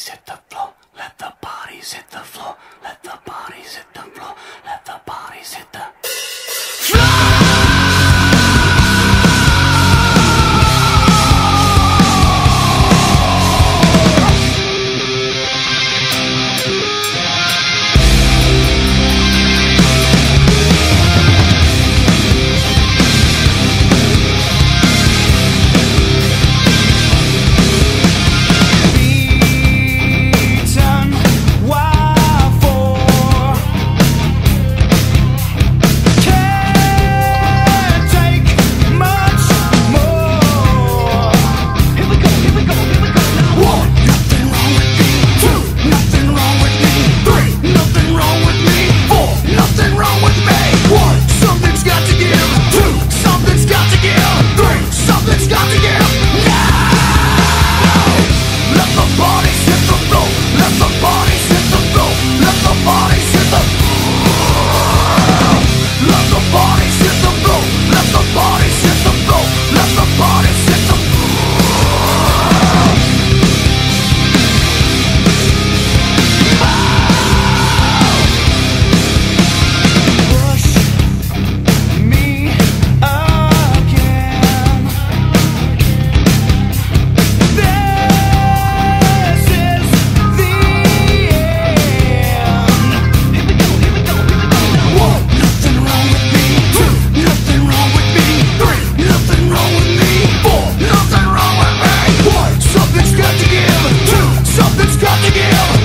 bodies hit the floor. Let the bodies hit the floor. Let the bodies hit the floor. Let the bodies hit the Something's got to give.